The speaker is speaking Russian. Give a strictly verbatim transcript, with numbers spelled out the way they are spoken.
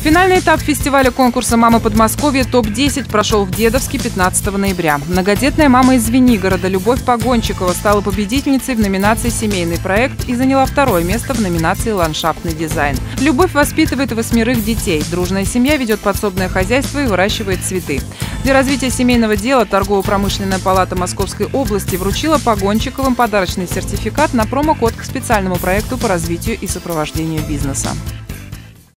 Финальный этап фестиваля конкурса «Мама Подмосковья топ десять» прошел в Дедовске пятнадцатого ноября. Многодетная мама из Звенигорода Любовь Погончикова стала победительницей в номинации «Семейный проект» и заняла второе место в номинации «Ландшафтный дизайн». Любовь воспитывает восьмерых детей. Дружная семья ведет подсобное хозяйство и выращивает цветы. Для развития семейного дела Торгово-промышленная палата Московской области вручила Погончиковым подарочный сертификат на промокод к специальному проекту по развитию и сопровождению бизнеса.